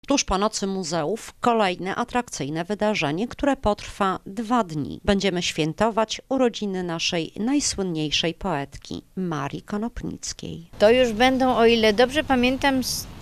Tuż po Nocy Muzeów kolejne atrakcyjne wydarzenie, które potrwa 2 dni. Będziemy świętować urodziny naszej najsłynniejszej poetki, Marii Konopnickiej. To już będą, o ile dobrze pamiętam,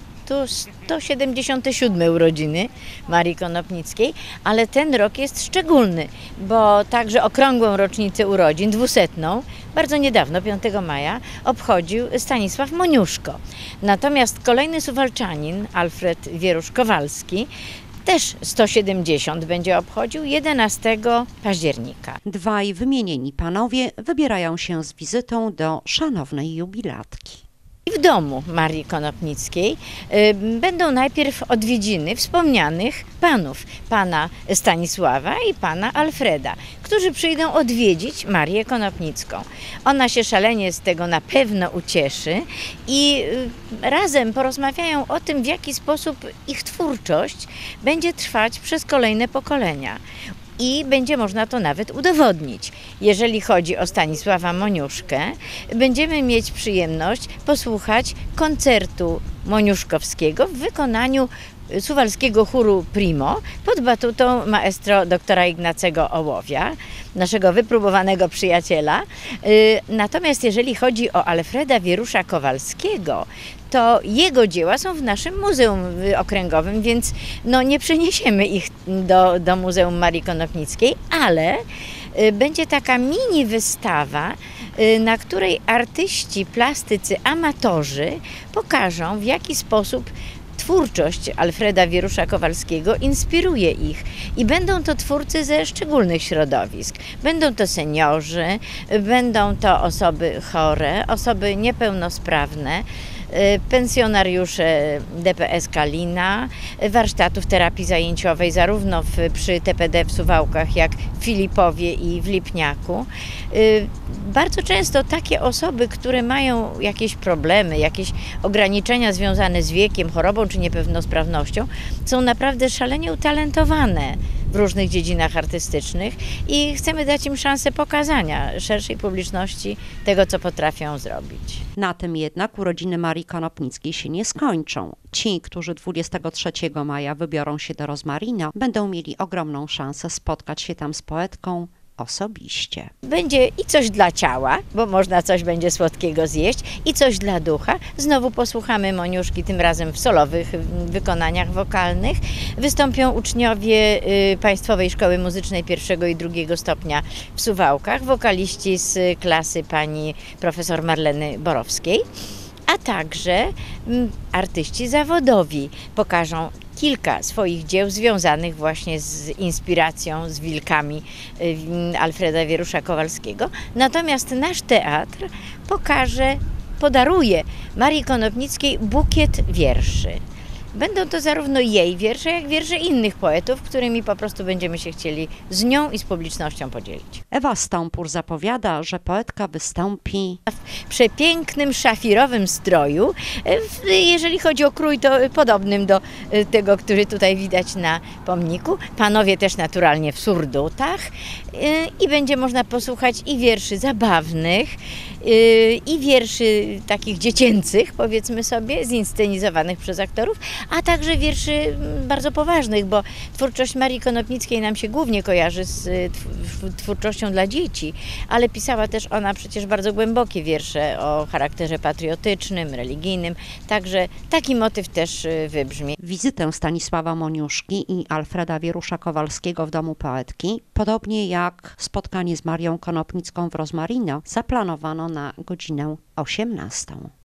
177 urodziny Marii Konopnickiej, ale ten rok jest szczególny, bo także okrągłą rocznicę urodzin, 200, bardzo niedawno, 5 maja, obchodził Stanisław Moniuszko. Natomiast kolejny Suwalczanin, Alfred Wierusz-Kowalski, też 170 będzie obchodził 11 października. Dwaj wymienieni panowie wybierają się z wizytą do szanownej jubilatki. W domu Marii Konopnickiej będą najpierw odwiedziny wspomnianych panów, pana Stanisława i pana Alfreda, którzy przyjdą odwiedzić Marię Konopnicką. Ona się szalenie z tego na pewno ucieszy i razem porozmawiają o tym, w jaki sposób ich twórczość będzie trwać przez kolejne pokolenia. I będzie można to nawet udowodnić. Jeżeli chodzi o Stanisława Moniuszkę, będziemy mieć przyjemność posłuchać koncertu moniuszkowskiego w wykonaniu suwalskiego chóru Primo pod batutą maestro doktora Ignacego Ołowia, naszego wypróbowanego przyjaciela. Natomiast jeżeli chodzi o Alfreda Wierusza-Kowalskiego, to jego dzieła są w naszym Muzeum Okręgowym, więc nie przeniesiemy ich do Muzeum Marii Konopnickiej, ale będzie taka mini wystawa, na której artyści, plastycy, amatorzy pokażą, w jaki sposób twórczość Alfreda Wierusza-Kowalskiego inspiruje ich i będą to twórcy ze szczególnych środowisk. Będą to seniorzy, będą to osoby chore, osoby niepełnosprawne, pensjonariusze DPS Kalina, warsztatów terapii zajęciowej zarówno przy TPD w Suwałkach, jak w Filipowie i w Lipniaku. Bardzo często takie osoby, które mają jakieś problemy, jakieś ograniczenia związane z wiekiem, chorobą czy niepełnosprawnością, są naprawdę szalenie utalentowane w różnych dziedzinach artystycznych i chcemy dać im szansę pokazania szerszej publiczności tego, co potrafią zrobić. Na tym jednak urodziny Marii Konopnickiej się nie skończą. Ci, którzy 23 maja wybiorą się do Rozmarina, będą mieli ogromną szansę spotkać się tam z poetką osobiście. Będzie i coś dla ciała, bo można coś będzie słodkiego zjeść, i coś dla ducha. Znowu posłuchamy Moniuszki, tym razem w solowych wykonaniach wokalnych. Wystąpią uczniowie Państwowej Szkoły Muzycznej I i II stopnia w Suwałkach, wokaliści z klasy pani profesor Marleny Borowskiej, a także artyści zawodowi pokażą kilka swoich dzieł związanych właśnie z inspiracją, z wilkami Alfreda Wierusza-Kowalskiego. Natomiast nasz teatr podaruje Marii Konopnickiej bukiet wierszy. Będą to zarówno jej wiersze, jak wiersze innych poetów, którymi po prostu będziemy się chcieli z nią i z publicznością podzielić. Ewa Stąpur zapowiada, że poetka wystąpi w przepięknym, szafirowym stroju. Jeżeli chodzi o krój, to podobnym do tego, który tutaj widać na pomniku. Panowie też naturalnie w surdutach i będzie można posłuchać i wierszy zabawnych, i wierszy takich dziecięcych, powiedzmy sobie, zinscenizowanych przez aktorów, a także wierszy bardzo poważnych, bo twórczość Marii Konopnickiej nam się głównie kojarzy z twórczością dla dzieci, ale pisała też ona przecież bardzo głębokie wiersze o charakterze patriotycznym, religijnym, także taki motyw też wybrzmi. Wizytę Stanisława Moniuszki i Alfreda Wierusza-Kowalskiego w domu poetki, podobnie jak spotkanie z Marią Konopnicką w Rozmarino, zaplanowano na godzinę 18.